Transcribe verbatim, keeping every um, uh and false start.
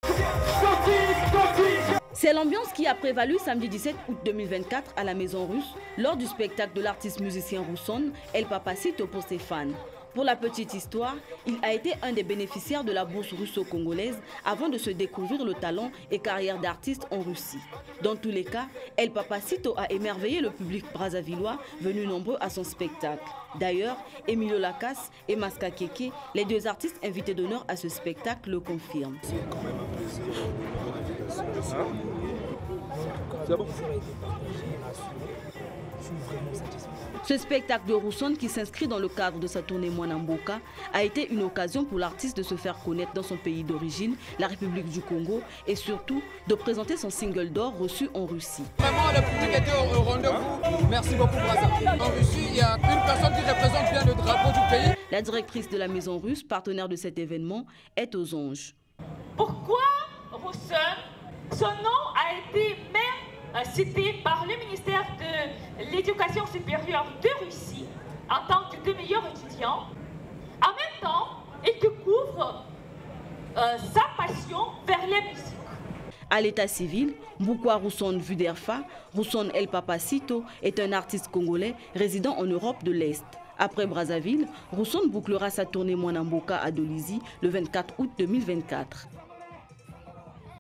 C'est l'ambiance qui a prévalu samedi dix-sept août deux mille vingt-quatre à la Maison Russe lors du spectacle de l'artiste musicien Rousson El Papacito pour ses fans. Pour la petite histoire, il a été un des bénéficiaires de la bourse russo-congolaise avant de se découvrir le talent et carrière d'artiste en Russie. Dans tous les cas, El Papacito a émerveillé le public brazzavillois venu nombreux à son spectacle. D'ailleurs, Emilio Lacasse et Maska Keke, les deux artistes invités d'honneur à ce spectacle, le confirment. C'est quand même un plaisir, une invitation. C'est bon. Ce spectacle de Rousson, qui s'inscrit dans le cadre de sa tournée Mwanamboka, a été une occasion pour l'artiste de se faire connaître dans son pays d'origine, la République du Congo, et surtout de présenter son single d'or reçu en Russie. Vraiment, le public était au rendez-vous. Merci beaucoup, Brazza. En Russie, il y a une personne qui représente bien le drapeau du pays. La directrice de la Maison Russe, partenaire de cet événement, est aux anges. Pourquoi Rousson, son nom a été même cité par le ministère de l'Éducation supérieure de Russie en tant que le meilleur étudiant. En même temps, il découvre euh, sa passion vers la musique. À l'état civil, Mbukwa Rousson Vuderfa, Rousson El Papacito, est un artiste congolais résidant en Europe de l'Est. Après Brazzaville, Rousson bouclera sa tournée Mwanamboka à Dolisie le vingt-quatre août deux mille vingt-quatre.